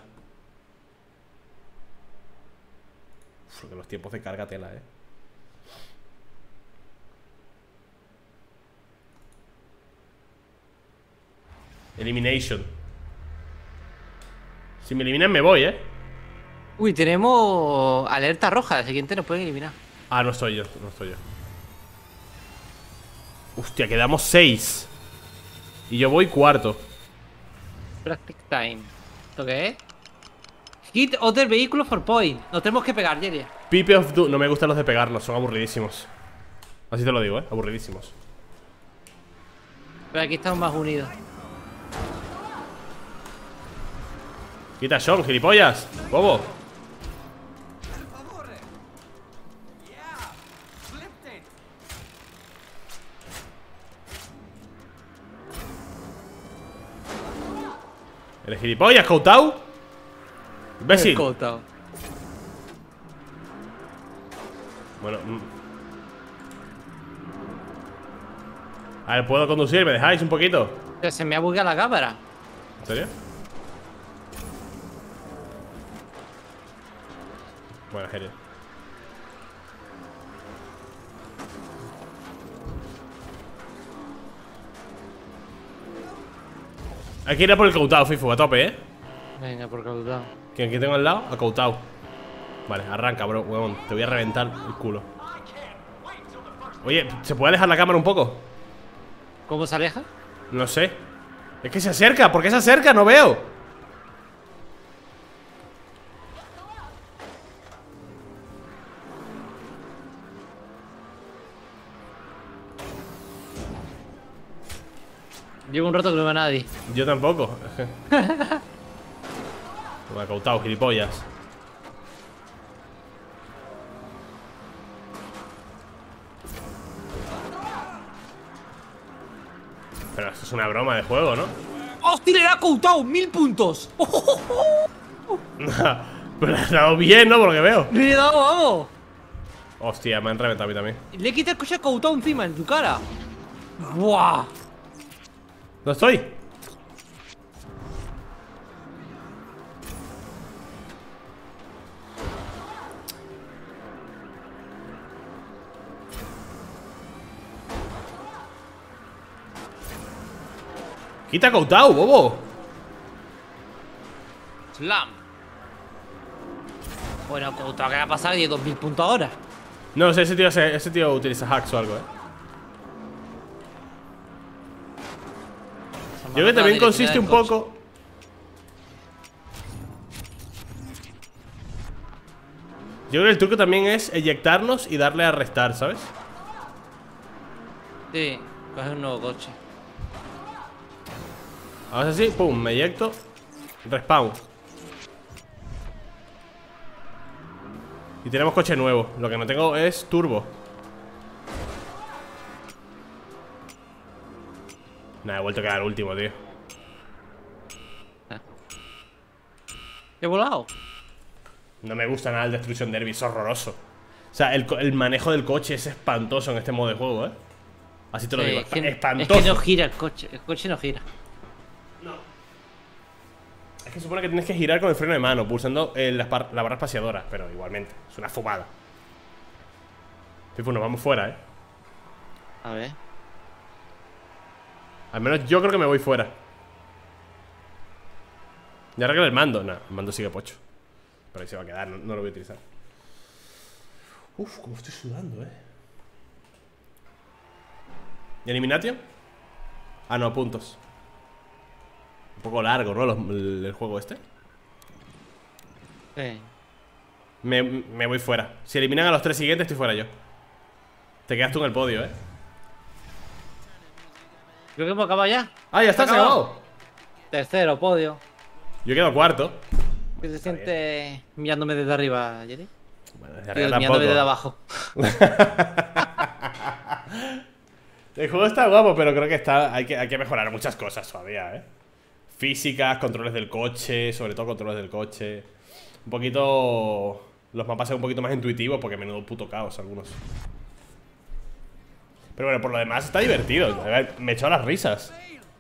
Uf, que los tiempos de carga tela, eh. Elimination. Si me eliminan me voy, eh. Uy, tenemos alerta roja. El siguiente nos pueden eliminar. Ah, no estoy yo, no estoy yo. Hostia, quedamos seis. Y yo voy cuarto. Practice time. ¿Esto qué es? Hit other vehicle for point. Nos tenemos que pegar, Jerry. Pipe of Doom. No me gustan los de pegarnos, son aburridísimos. Así te lo digo, eh, aburridísimos. Pero aquí estamos más unidos. Quita Sean, gilipollas. Bobo. ¿Eres gilipollas, Koutau? Imbécil. Cortado. Bueno. mm. A ver, ¿puedo conducir? ¿Me dejáis un poquito? Pero se me ha bugueado la cámara. ¿En serio? Bueno, genial. Hay que ir a por el Koutau, Fifu, a tope, ¿eh? Venga, por cautado. ¿Quién aquí tengo al lado? A Koutau. Vale, arranca, bro, huevón. Te voy a reventar el culo. Oye, ¿se puede alejar la cámara un poco? ¿Cómo se aleja? No sé. Es que se acerca, ¿por qué se acerca? No veo. Llevo un rato que no veo a nadie. Yo tampoco. Toma, Koutau, gilipollas. Pero esto es una broma de juego, ¿no? ¡Hostia, le ha cautado! ¡Mil puntos! Pero le has dado bien, ¿no? Por lo que veo. ¡Le he dado, vamos! Hostia, me han reventado a mí también. Le he quitado el coche a cautado encima, en tu cara. ¡Buah! ¿No estoy? Quita Koutau, bobo. Slam. Bueno, cautado, ¿qué le ha pasado? Y dos mil puntos ahora. No sé, ese tío, ese, ese tío utiliza hacks o algo, eh. Yo creo que también consiste un poco. Yo creo que el truco también es eyectarnos y darle a restar, ¿sabes? Sí, coge un nuevo coche. Ahora así, pum, me eyecto. Respawn. Y tenemos coche nuevo. Lo que no tengo es turbo. Nah, he vuelto a quedar último, tío. ¿He volado? No me gusta nada el Destruction Derby, es horroroso. O sea, el, co- el manejo del coche es espantoso en este modo de juego, ¿eh? Así te lo Sí, digo, es, que, es espantoso. que no gira el coche. El coche no gira. Es que supone que tienes que girar con el freno de mano, pulsando eh, la, par- la barra espaciadora, pero igualmente, es una fumada. Tipo, nos vamos fuera, ¿eh? A ver. Al menos yo creo que me voy fuera. Ya arreglo el mando. Nah, el mando sigue pocho. Pero ahí se va a quedar, no, no lo voy a utilizar. Uf, cómo estoy sudando, eh. ¿Y Elimination? Ah, no, puntos. Un poco largo, ¿no? Los- el, el juego este. Sí. Me, me voy fuera. Si eliminan a los tres siguientes, estoy fuera yo. Te quedas tú en el podio, eh. Creo que hemos acabado ya. Ah, ya está, se ha acabado. Tercero, podio. Yo quedo cuarto. ¿Qué se siente mirándome desde arriba, Jerry? Bueno, desde Digo, arriba mirándome desde tampoco. abajo. El juego está guapo, pero creo que está hay que, hay que mejorar muchas cosas todavía, ¿eh? Físicas, controles del coche, sobre todo controles del coche. Un poquito... Los mapas son un poquito más intuitivos porque menudo puto caos algunos. Pero bueno, por lo demás está divertido. A ver, me he echado las risas.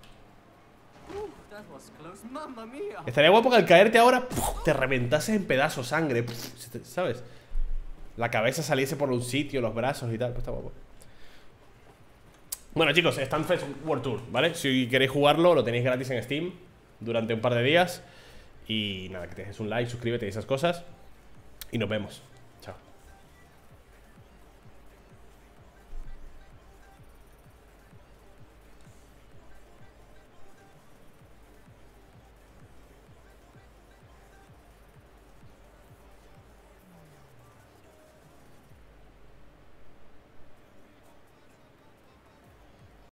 Estaría guapo que al caerte ahora ¡puf! Te reventases en pedazos sangre, ¡puf! ¿Sabes? La cabeza saliese por un sitio, los brazos y tal. Pues está guapo. Bueno, chicos, Stunfest World Tour, ¿vale? Si queréis jugarlo, lo tenéis gratis en Steam durante un par de días. Y nada, que te dejes un like, suscríbete y esas cosas. Y nos vemos.